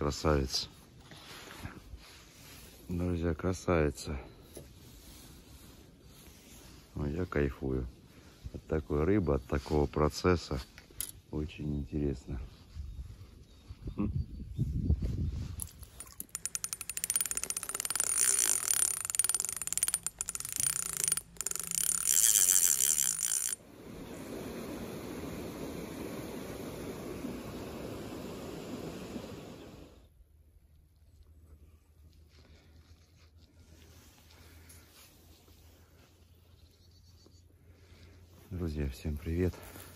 красавица. Друзья, красавица. Ой, я кайфую от такой рыбы, от такого процесса. Очень интересно. Друзья, всем привет!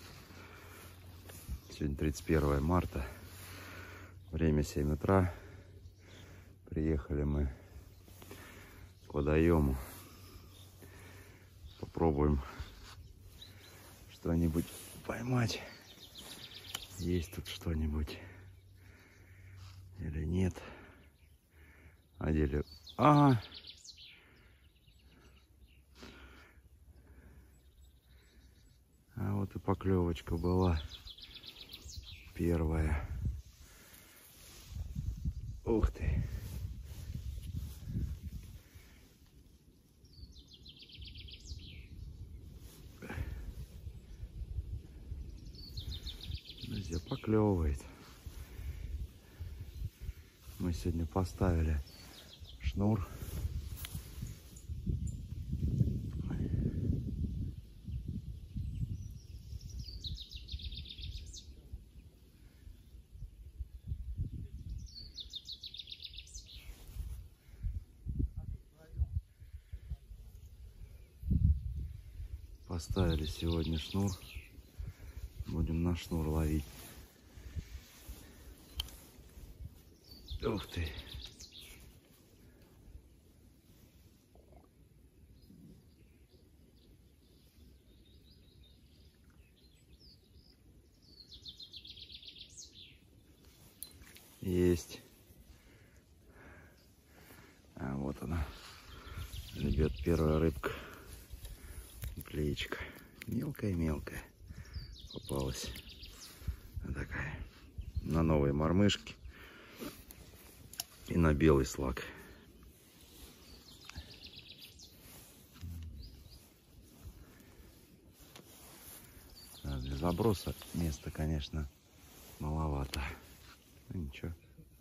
Сегодня 31 марта, время 7 утра. Приехали мы к водоему. Попробуем что-нибудь поймать. Есть тут что-нибудь или нет? А деле... А вот и поклевочка была первая. Ух ты! Друзья, поклевывает. Мы сегодня поставили шнур. Поставили сегодня шнур. Будем на шнур ловить. Ух ты! Есть. А вот она. Ребят, первая рыбка. Клеечка. Мелкая-мелкая попалась. Вот такая. На новые мормышки. И на белый слаг. Для заброса места, конечно, маловато. Ну ничего.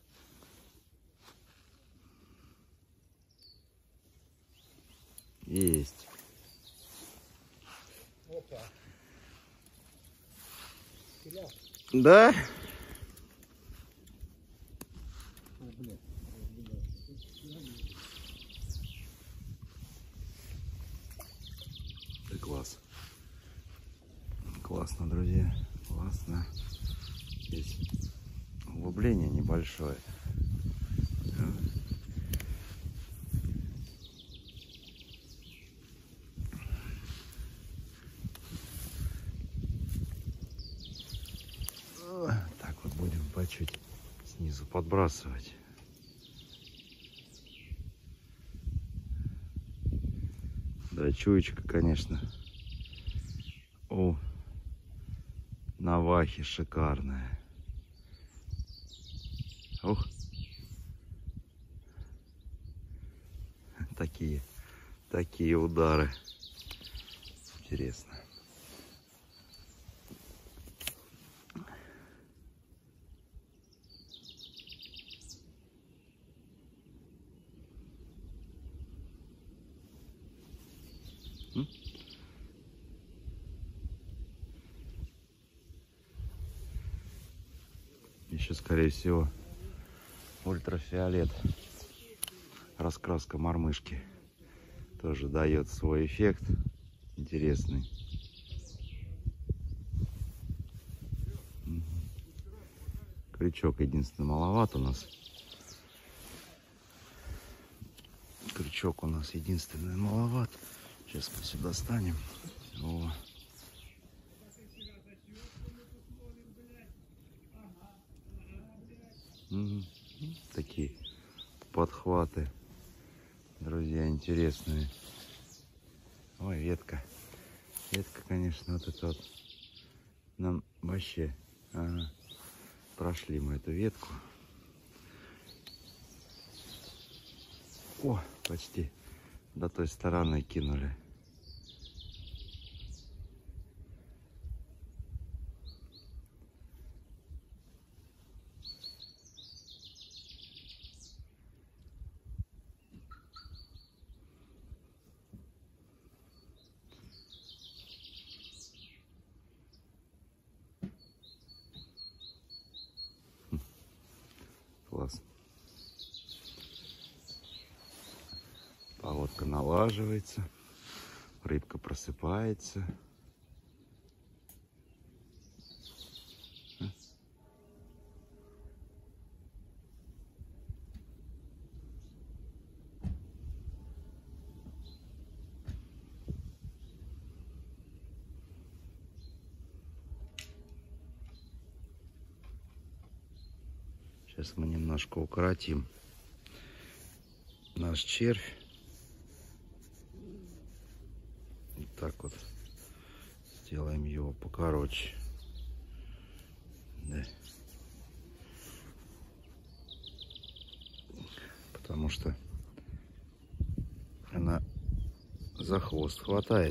Есть. Опа. Да? О, блядь. Да класс. Классно, друзья. Классно. Здесь углубление небольшое. Так вот будем по чуть снизу подбрасывать. Да, чуечка, конечно. О, навахи шикарная. Ух. Такие удары. Интересно. Еще, скорее всего, ультрафиолет. Раскраска мормышки тоже дает свой эффект интересный. Крючок единственный маловат у нас. Крючок у нас единственный маловат. Сейчас мы сюда станем. О. Такие подхваты, друзья, интересные. Ой, ветка. Ветка, конечно, вот это вот нам вообще... Ага. Прошли мы эту ветку. О, почти до той стороны кинули. Класс. Поводка налаживается, рыбка просыпается. Сейчас мы немножко укоротим наш червь. Вот так вот сделаем его покороче. Да. Потому что она за хвост хватает.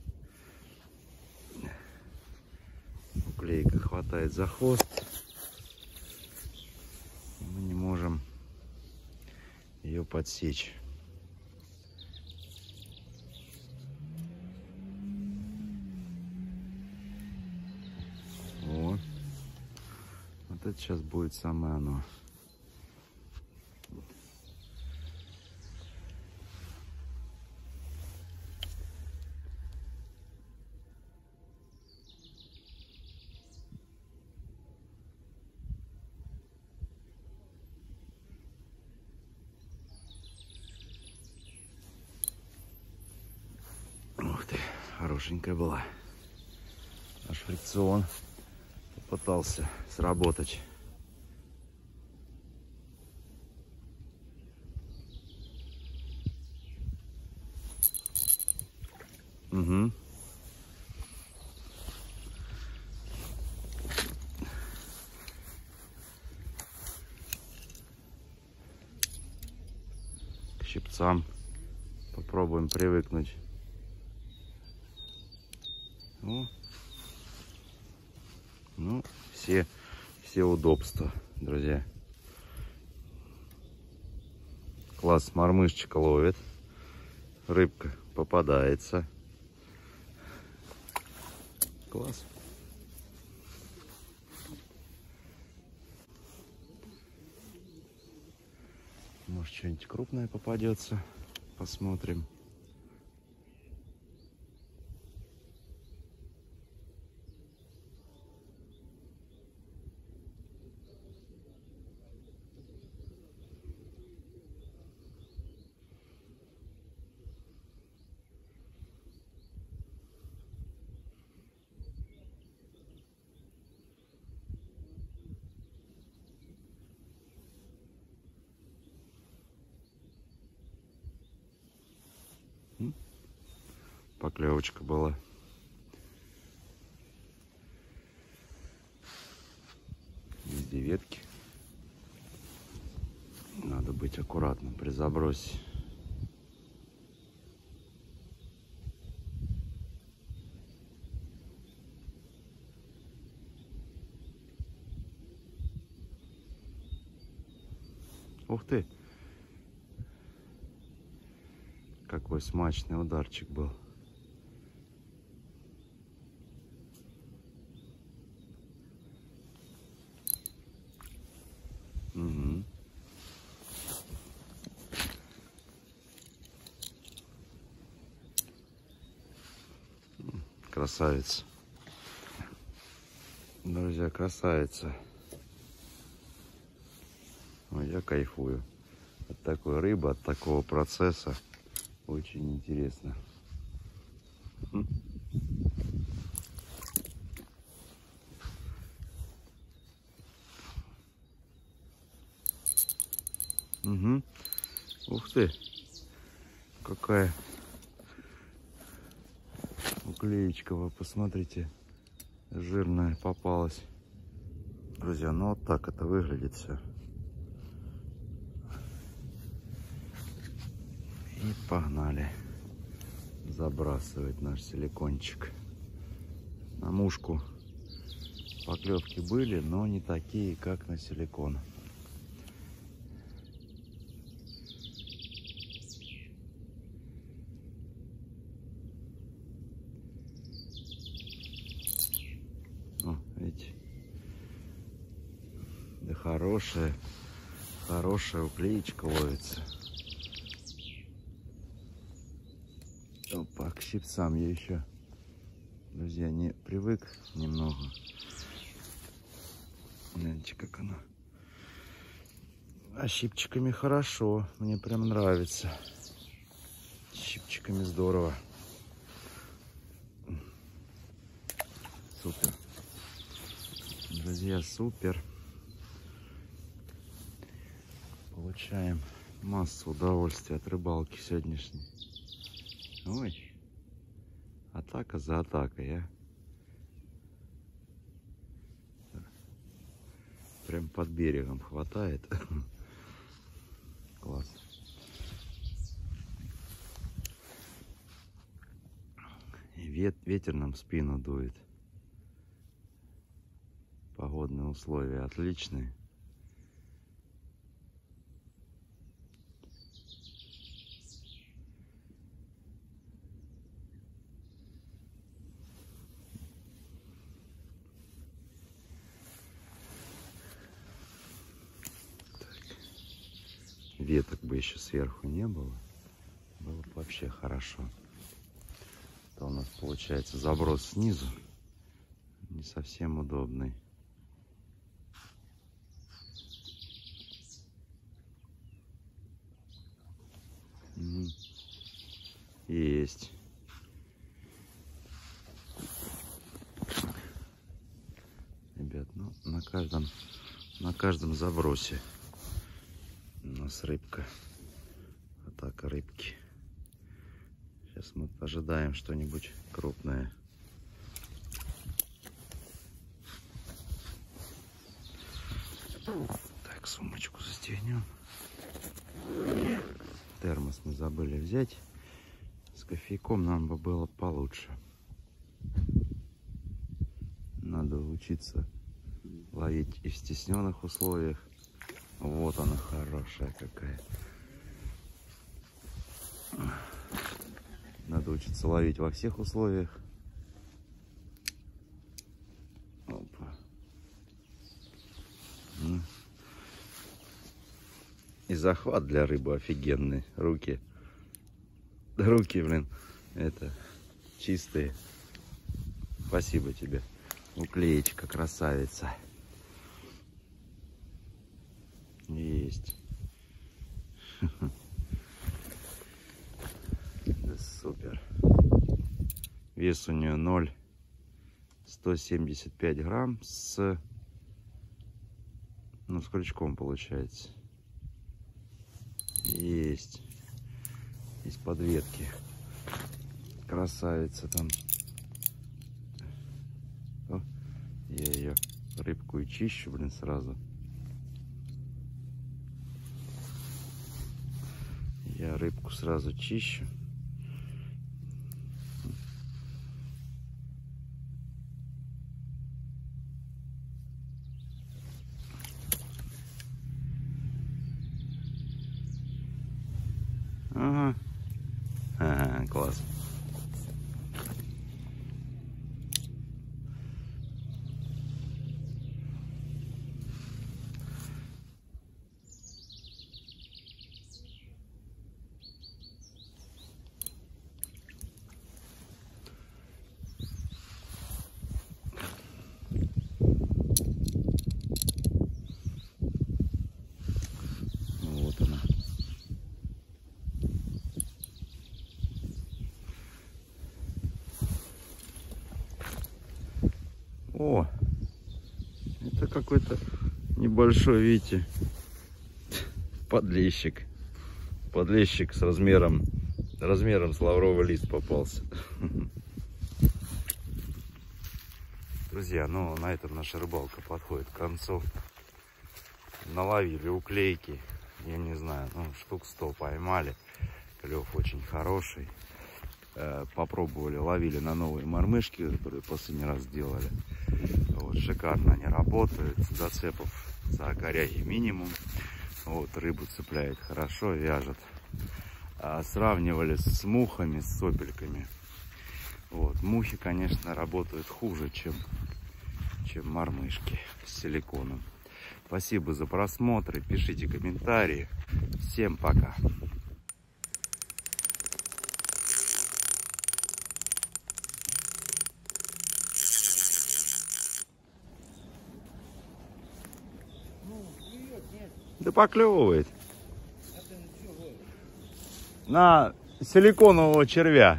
Уклейка хватает за хвост. Мы не можем ее подсечь. Вот. Вот это сейчас будет самое оно. Ух ты, хорошенькая была. Аж фрикцион попытался сработать. Угу. К щипцам попробуем привыкнуть. Ну, все удобства, друзья. Класс, мормышчик ловит. Рыбка попадается. Класс. Может, что-нибудь крупное попадется. Посмотрим. Поклевочка была. Везде ветки. Надо быть аккуратным при забросе. Ух ты! Какой смачный ударчик был. Угу. Красавица. Друзья, красавица. Ой, я кайфую от такой рыбы, от такого процесса. Очень интересно. Угу. Ух ты, какая уклеечка, вы посмотрите, жирная попалась. Друзья, ну вот так это выглядит все. И погнали забрасывать наш силикончик. На мушку поклевки были, но не такие, как на силикон. О, видите? Да хорошая уклеечка ловится. Опа, к щипцам я еще, друзья, не привык немного. Знаете, как оно. А щипчиками хорошо, мне прям нравится. Щипчиками здорово. Супер. Друзья, супер. Получаем массу удовольствия от рыбалки сегодняшней. Ой, атака за атакой, а. Прям под берегом хватает. Класс. И ветер нам в спину дует. Погодные условия отличные. Веток бы еще сверху не было, было бы вообще хорошо. Это у нас получается заброс снизу, не совсем удобный. Есть. Ребят, ну на каждом забросе у нас рыбка. Атака рыбки. Сейчас мы ожидаем что-нибудь крупное. Так, сумочку застегнем. Термос мы забыли взять. С кофейком нам бы было получше. Надо учиться ловить и в стесненных условиях. Вот она хорошая какая. Надо учиться ловить во всех условиях. Опа. И захват для рыбы офигенный. Руки, блин, это чистые. Спасибо тебе. Уклеечка, красавица. Есть. Да супер. Вес у нее 0,175 грамм с крючком получается. Есть. Из-под ветки. Красавица там. О, я ее рыбку и чищу, блин, сразу. Я рыбку сразу чищу. Ага. Ага, класс. Вот она. О, это какой-то небольшой, видите, подлещик. Подлещик с размером с лавровый лист попался. Друзья, ну на этом наша рыбалка подходит к концу. Наловили уклейки, я не знаю, ну штук 100 поймали. Клев очень хороший. Попробовали, ловили на новые мормышки, которые последний раз делали. Вот, шикарно они работают. Зацепов за коряги минимум. Вот, рыбу цепляет хорошо, вяжет. Сравнивали с мухами, с сопельками. Вот, мухи, конечно, работают хуже, чем мормышки с силиконом. Спасибо за просмотр, пишите комментарии. Всем пока. Да поклевывает. На силиконового червя.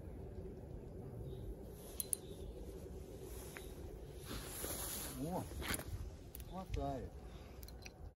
О!